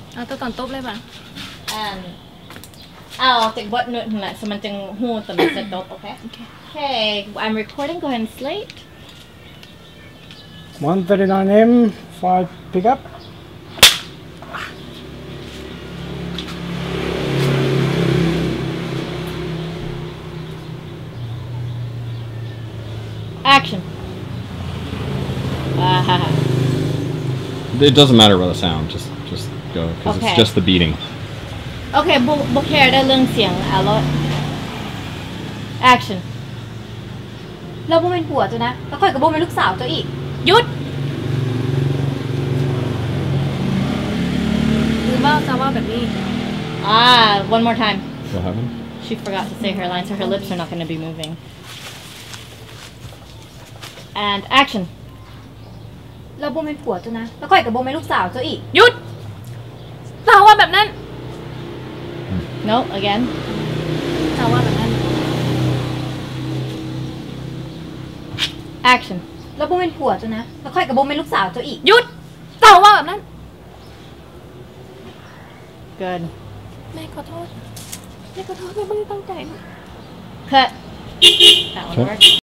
เอาตัวตอนตบเลยป่ะเอาจากบทหนึ่งแหละสมันจึงหูตอนจะตบโอเค Okay I'm recording go ahead and slate 139M 5 pickup. Action. It doesn't matter about the sound. Just go because Okay. it's just the beating. โอเคบุกแคร์ได้เรื่องเสียงอ่ะแล้ว Action เราบ่เป็นผัวจ้ะนะแล้วค่อยกับบ่เป็นลูกสาวจ้ะอีกหยุดคือว่าจะว่าแบบนี้ one more time What happened? she forgot to say her line so her lips are not going to be moving and action เราบ่เป็นผัวจ้ะนะแล้วค่อยกับบ่เป็นลูกสาวจ้ะอีกหยุดจะว่าแบบนั้น no again จะว่าแบบนั้น action เราบ่เป็นผัวจ้ะนะแล้วค่อยกับบ่เป็นลูกสาวจ้ะอีกหยุดจะว่าแบบนั้น good แม่ขอโทษแม่ขอโทษแม่ไม่ได้ตั้งใจ cut that one worked